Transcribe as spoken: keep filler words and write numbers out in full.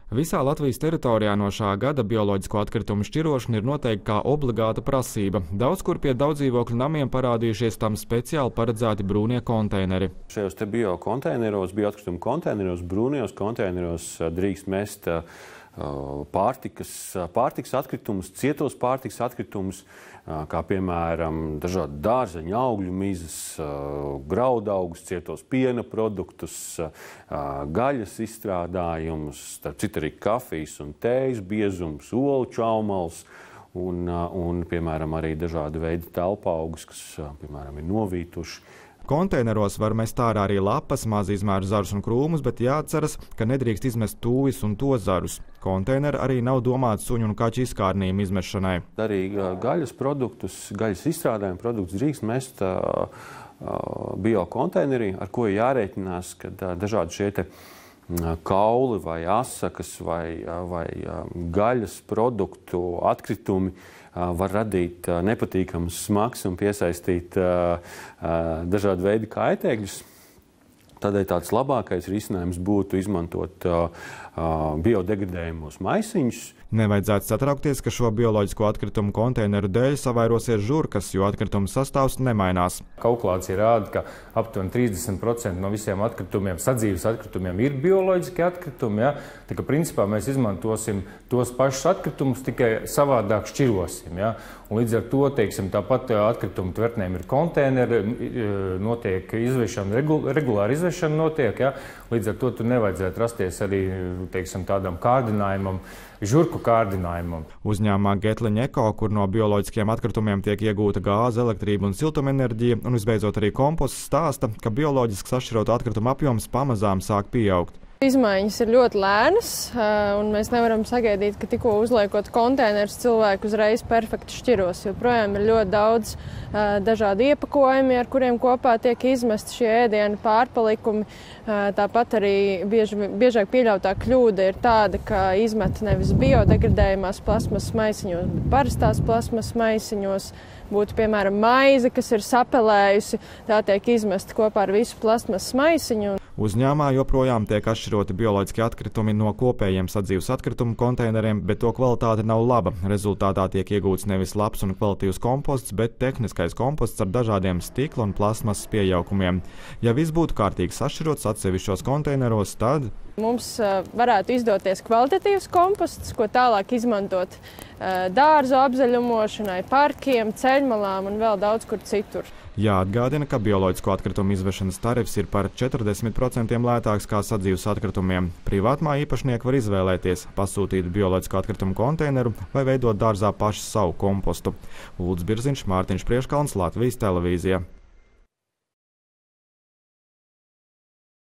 Visā Latvijas teritorijā no šā gada bioloģisko atkritumu šķirošana ir noteikta kā obligāta prasība. Daudz kur pie daudzdzīvokļu namiem parādījušies tam speciāli paredzēti brūnie konteineri. Šajos te biokonteineros, bioatkritumu konteineros, brūnajos konteineros drīkst mest pārtikas, pārtikas atkritumus, cietos pārtikas atkritumus, kā piemēram dažādi dārzeņu, augļu mizas, graudaugus, cietos piena produktus, gaļas izstrādājumus, starp citu arī kafijas un tējas biezums, olu čaumals un, un, piemēram, arī dažādi veidi telpaugus, kas, piemēram, ir novītuši. Konteineros var mest ārā arī lapas, mazi izmēru zarus un krūmus, bet jāatceras, ka nedrīkst izmest tūvis un to zarus. Konteineri arī nav domāti suņu un kaķu izkārnījumu izmešanai. Arī gaļas produktus, gaļas izstrādājumu produktus drīkst mest uh, biokonteinerī, ar ko ir jārēķinās, ka uh, dažādi šie te kauli vai asakas vai, vai gaļas produktu atkritumi var radīt nepatīkamus smags un piesaistīt dažādu veidu kaitēkļus. Tādēļ tāds labākais risinājums būtu izmantot biodegradējumos maisiņus. Nevajadzētu satraukties, ka šo bioloģisko atkritumu konteineru dēļ savairosies žurkas, jo atkritumu sastāvs nemainās. Kalkulācija rāda, ka aptuveni trīsdesmit procenti no visiem atkritumiem, sadzīves atkritumiem ir bioloģiski atkritumi. Ja? Tā kā principā mēs izmantosim tos pašus atkritumus, tikai savādāk šķirosim. Ja? Un līdz ar to, teiksim, tāpat atkritumu tvertnēm ir konteineri, notiek izvešana, regulāri izvešana notiek. Ja? Līdz ar to tur nevajadzētu rasties arī, teiksim, tādam kārdinājumam, žurku kārdinājumam. Uzņēmumā Getliņa Eko, kur no bioloģiskiem atkritumiem tiek iegūta gāze, elektrība un siltumenerģija, un visbeidzot arī komposts, stāsta, ka bioloģiski sašķirota atkrituma apjoms pamazām sāk pieaugt. Izmaiņas ir ļoti lēnas, un mēs nevaram sagaidīt, ka tikko uzliekot konteinerus cilvēku uzreiz perfekti šķiros. Joprojām ir ļoti daudz dažādu iepakojumi, ar kuriem kopā tiek izmesti šie ēdienu pārpalikumi. Tāpat arī bieži, biežāk pieļautā kļūda ir tāda, ka izmet nevis biodegradējumās plasmas maisiņos, bet parastās plasmas maisiņos. Būtu, piemēram, maize, kas ir sapelējusi, tā tiek izmesta kopā ar visu plasmas maisiņu. Uzņēmumā joprojām tiek atšķiroti bioloģiski atkritumi no kopējiem sadzīves atkritumu konteineriem, bet to kvalitāte nav laba. Rezultātā tiek iegūts nevis labs un kvalitīvs komposts, bet tehniskais komposts ar dažādiem stikla un plasmasas piejaukumiem. Ja viss būtu kārtīgi sašķirots atsevišķos konteineros, tad mums varētu izdoties kvalitatīvs komposts, ko tālāk izmantot dārzu apzaļumošanai, parkiem, ceļmalām un vēl daudz kur citur. Jāatgādina, ka bioloģisko atkritumu izvešanas tarifs ir par četrdesmit procentiem lētāks kā sadzīves atkritumiem. Privātmā īpašnieki var izvēlēties pasūtīt bioloģisko atkritumu konteineru vai veidot dārzā pašu savu kompostu. Ulds Birziņš, Mārtiņš Prieškalns, Latvijas televīzija.